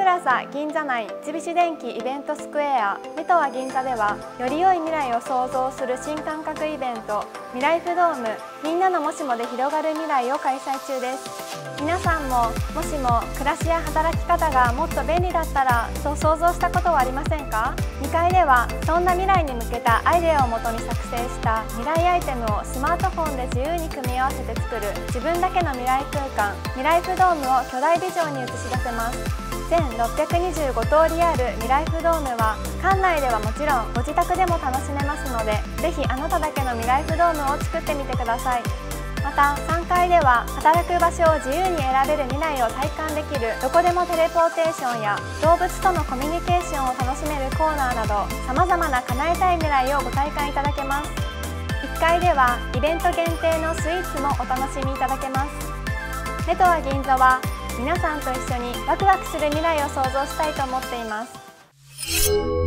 ラザ銀座内三菱電機イベントスクエアメトワ銀座では、より良い未来を創造する新感覚イベント未来フドームみんなのもしもで広がる未来を開催中です。皆さんももしも暮らしや働き方がもっと便利だったらと想像したことはありませんか？2階ではそんな未来に向けたアイデアをもとに作成した未来アイテムをスマートフォンで自由に組み合わせて作る自分だけの未来空間未来フドームを巨大ビジョンに映し出せます。全625通りある未来フドームは館内ではもちろんご自宅でも楽しめますので、ぜひあなただけの未来フドームを作ってみてください。また3階では働く場所を自由に選べる未来を体感できるどこでもテレポーテーションや動物とのコミュニケーションを楽しめるコーナーなど、さまざまな叶えたい未来をご体感いただけます。1階ではイベント限定のスイーツもお楽しみいただけます。メトワ銀座は皆さんと一緒にワクワクする未来を創造したいと思っています。